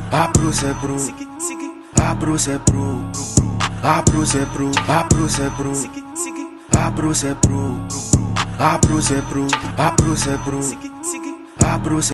A Bruce é Bru, a Bruce é Bru, a Bruce é Bru, a Bruce é Bru, a Bruce é Bru, a Bruce é Bru, a Bruce é Bru, a Bruce